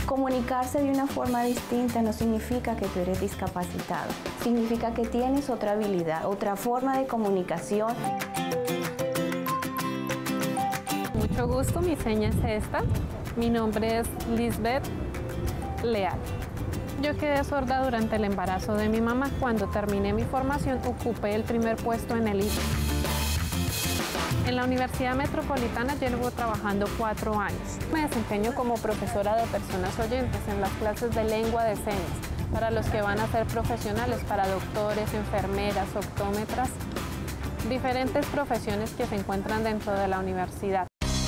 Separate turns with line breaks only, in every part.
Comunicarse de una forma distinta no significa que tú eres discapacitado, significa que tienes otra habilidad, otra forma de comunicación.
Mucho gusto, mi seña es esta. Mi nombre es Lisbeth Leal. Yo quedé sorda durante el embarazo de mi mamá. Cuando terminé mi formación, ocupé el primer puesto en el ICE. En la Universidad Metropolitana llevo trabajando 4 años. Me desempeño como profesora de personas oyentes en las clases de lengua de señas, para los que van a ser profesionales, para doctores, enfermeras, optómetras, diferentes profesiones que se encuentran dentro de la universidad.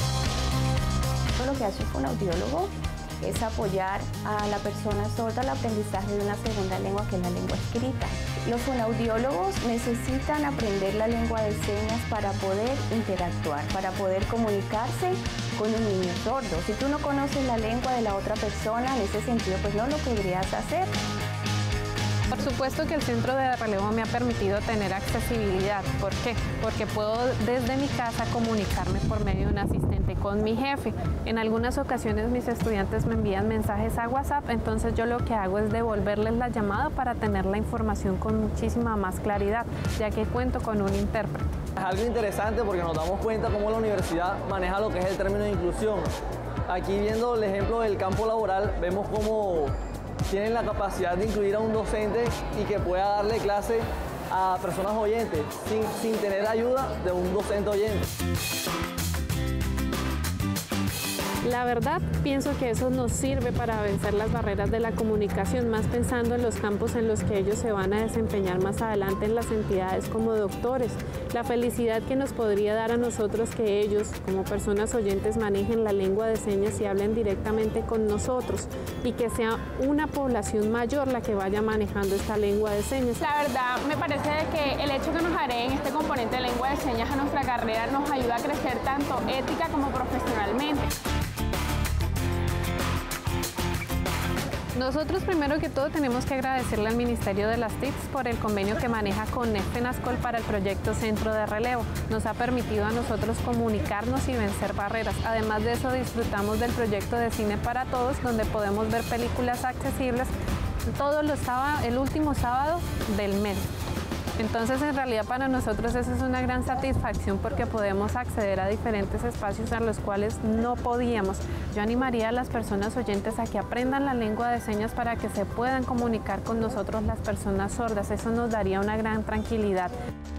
Lo que hace un audiólogo es apoyar a la persona sorda al aprendizaje de una segunda lengua, que es la lengua escrita. Los fonoaudiólogos necesitan aprender la lengua de señas para poder interactuar, para poder comunicarse con un niño sordo. Si tú no conoces la lengua de la otra persona, en ese sentido, pues no lo podrías hacer.
Por supuesto que el centro de relevo me ha permitido tener accesibilidad. ¿Por qué? Porque puedo desde mi casa comunicarme por medio de un asistente con mi jefe. En algunas ocasiones mis estudiantes me envían mensajes a WhatsApp, entonces yo lo que hago es devolverles la llamada para tener la información con muchísima más claridad, ya que cuento con un intérprete.
Es algo interesante porque nos damos cuenta cómo la universidad maneja lo que es el término de inclusión. Aquí, viendo el ejemplo del campo laboral, vemos cómo tienen la capacidad de incluir a un docente y que pueda darle clase a personas oyentes sin tener ayuda de un docente oyente.
La verdad, pienso que eso nos sirve para vencer las barreras de la comunicación, más pensando en los campos en los que ellos se van a desempeñar más adelante en las entidades como doctores. La felicidad que nos podría dar a nosotros que ellos, como personas oyentes, manejen la lengua de señas y hablen directamente con nosotros, y que sea una población mayor la que vaya manejando esta lengua de señas.
La verdad, me parece que el hecho que nos agreguen este componente de lengua de señas a nuestra carrera nos ayuda a crecer tanto ética como profesionalmente.
Nosotros primero que todo tenemos que agradecerle al Ministerio de las TICs por el convenio que maneja con FENASCOL para el proyecto Centro de Relevo. Nos ha permitido a nosotros comunicarnos y vencer barreras. Además de eso, disfrutamos del proyecto de Cine para Todos, donde podemos ver películas accesibles todos los sábados, el último sábado del mes. Entonces, en realidad, para nosotros eso es una gran satisfacción porque podemos acceder a diferentes espacios a los cuales no podíamos. Yo animaría a las personas oyentes a que aprendan la lengua de señas para que se puedan comunicar con nosotros las personas sordas. Eso nos daría una gran tranquilidad.